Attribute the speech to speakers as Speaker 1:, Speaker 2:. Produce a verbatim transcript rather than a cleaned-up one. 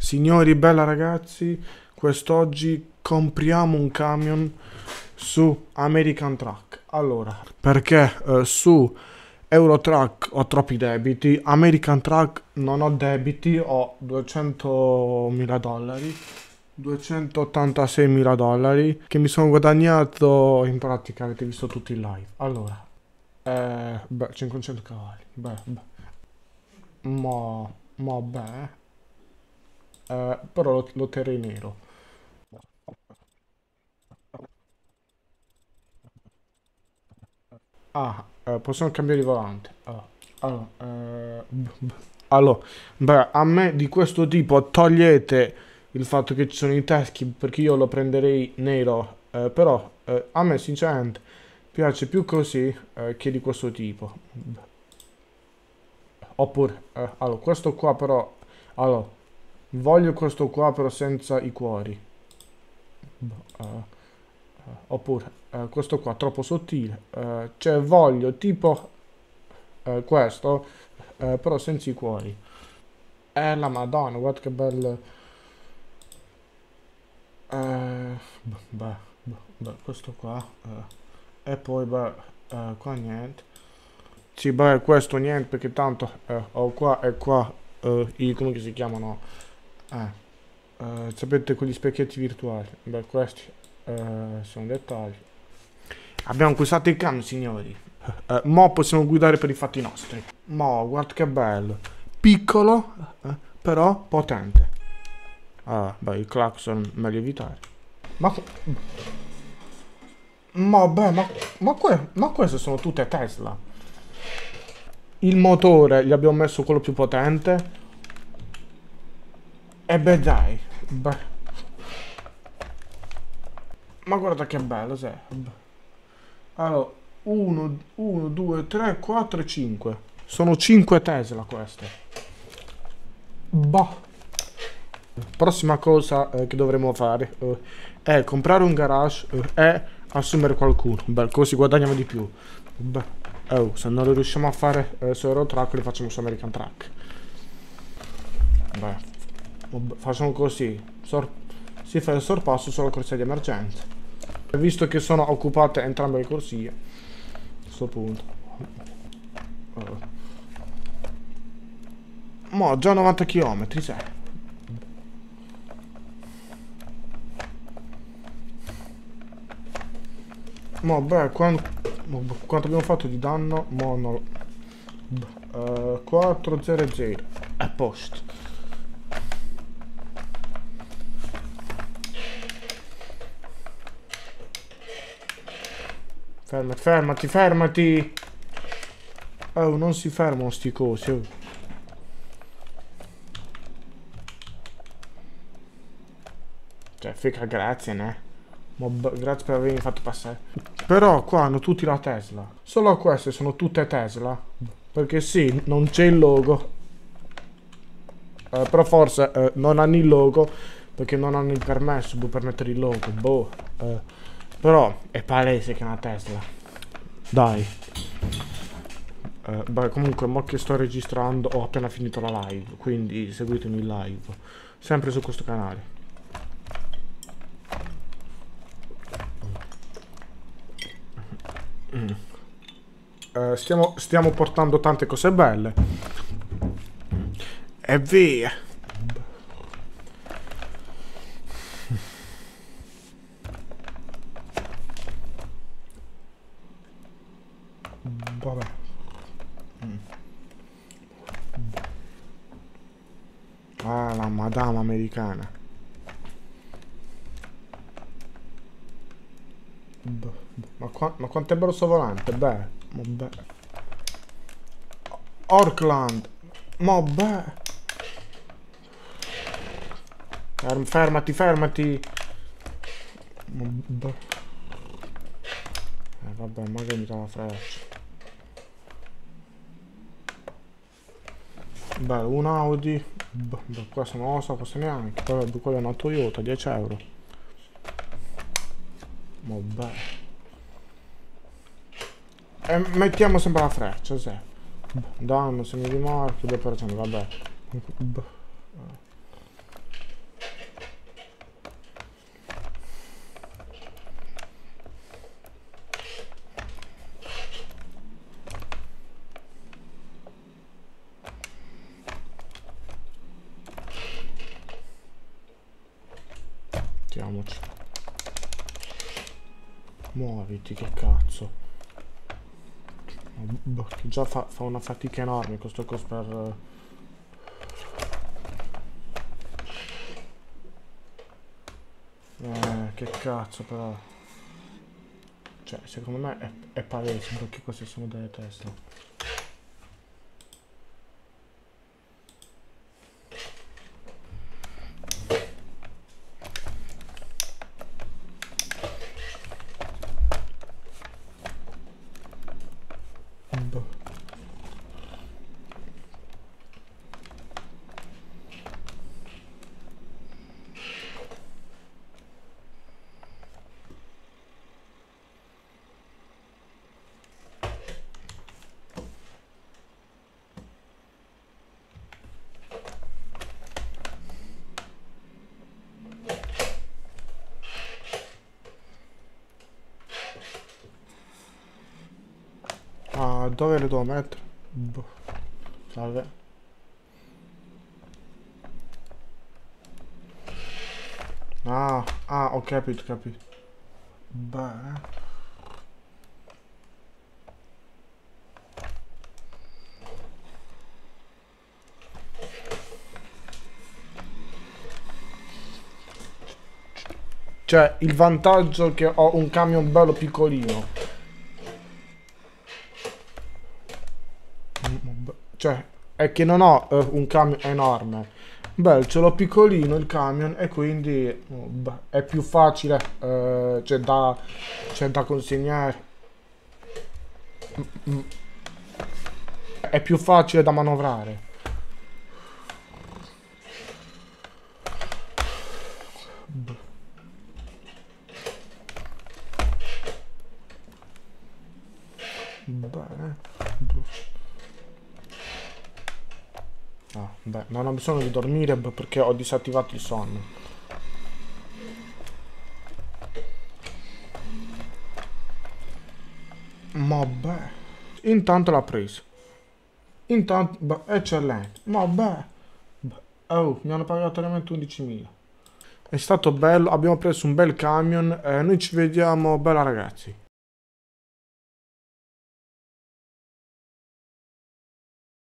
Speaker 1: Signori, bella ragazzi, quest'oggi compriamo un camion su American Truck. Allora, perché eh, su Eurotruck ho troppi debiti, American Truck non ho debiti, ho duecentomila dollari, duecentottantaseimila dollari che mi sono guadagnato, in pratica avete visto tutti in live. Allora, eh, beh, cinquecento cavalli, beh, beh. Mo, mo, beh. Eh, però lo, lo terrei nero. Ah, eh, possiamo cambiare il volante. Ah, allora, eh, b- b- allora, beh, a me di questo tipo togliete il fatto che ci sono i teschi perché io lo prenderei nero. Eh, però eh, a me sinceramente piace più così eh, che di questo tipo. Oppure, eh, allora, questo qua però, allora, voglio questo qua però senza i cuori. Eh, Oppure eh, questo qua troppo sottile. Eh, cioè voglio tipo eh, questo, eh, però senza i cuori. Eh la Madonna, guarda che bello. Eh, beh, beh, beh, questo qua. eh. E poi beh, eh, qua niente. Sì, beh, questo niente perché tanto eh, ho qua e qua eh, i, come che si chiamano? Eh, eh, sapete quegli specchietti virtuali. Beh, questi eh, sono dettagli. Abbiamo acquistato il camion, signori. Eh, mo possiamo guidare per i fatti nostri. Mo, guarda che bello. Piccolo, eh, però potente. Ah, beh, il clacson meglio evitare. Ma, ma beh, ma, ma, que- ma queste sono tutte Tesla. Il motore gli abbiamo messo quello più potente. E beh, dai. Beh, ma guarda che bello, sai. Allora, uno, uno, due, tre, quattro e cinque. Sono cinque Tesla queste. Boh. Prossima cosa eh, che dovremo fare eh, è comprare un garage eh, e assumere qualcuno. Beh, così guadagniamo di più. Beh, oh, se non lo riusciamo a fare eh, su Eurotruck, li facciamo su American Truck. Beh, vabbè, facciamo così. Sor si fa il sorpasso sulla corsia di emergenza. Visto che sono occupate entrambe le corsie, a questo punto. Oh. Mo' già novanta chilometri, sai. Mo' beh, quanto, quanto abbiamo fatto di danno? Mo' no. Uh, quattrocento a posto. Fermati, fermati, fermati. Oh, non si fermano sti cosi. Oh. Cioè, fica, grazie, ne? Grazie per avermi fatto passare. Però qua hanno tutti la Tesla. Solo queste sono tutte Tesla. Perché sì, non c'è il logo. Eh, però forse eh, non hanno il logo perché non hanno il permesso per mettere il logo. Boh. Eh, però è palese che è una Tesla. Dai. Eh, beh, comunque, mo che sto registrando, ho appena finito la live. Quindi seguitemi in live. Sempre su questo canale. Mm. Uh, stiamo, stiamo portando tante cose belle. E via. Vabbè. Mm. Ah, la madama americana. Ma, qua, ma quanto è bello sto volante? Beh, vabbè. Orkland. Ma beh. Ferm, fermati, fermati. Beh. Eh, vabbè, magari mi dà la freccia. Beh, un Audi. Beh, questo non lo so, questo neanche. Però quello è una Toyota, dieci euro. Vabbè. E mettiamo sempre la freccia, sì. Danno, segno di marchio, due per cento, vabbè. Muoviti, che cazzo. Boh, che già fa, fa una fatica enorme questo coso per... Eh, che cazzo però. Cioè, secondo me è, è palese perché queste sono delle teste. Boh. Ah, dove le devo mettere? Boh. Salve. Ah, ah, ho capito, capito. Beh. Cioè, il vantaggio che ho un camion bello piccolino. Cioè, è che non ho uh, un camion enorme. Beh, ce l'ho piccolino il camion e quindi oh, beh, è più facile, uh, c'è da, c'è da consegnare. Mm, mm. È più facile da manovrare. Beh. Ah, beh, non ho bisogno di dormire perché ho disattivato il sonno. Ma beh. Intanto l'ha preso. Intanto, beh, eccellente. Ma beh. Beh, oh, mi hanno pagato veramente undicimila. È stato bello, abbiamo preso un bel camion. Eh, noi ci vediamo, bella ragazzi.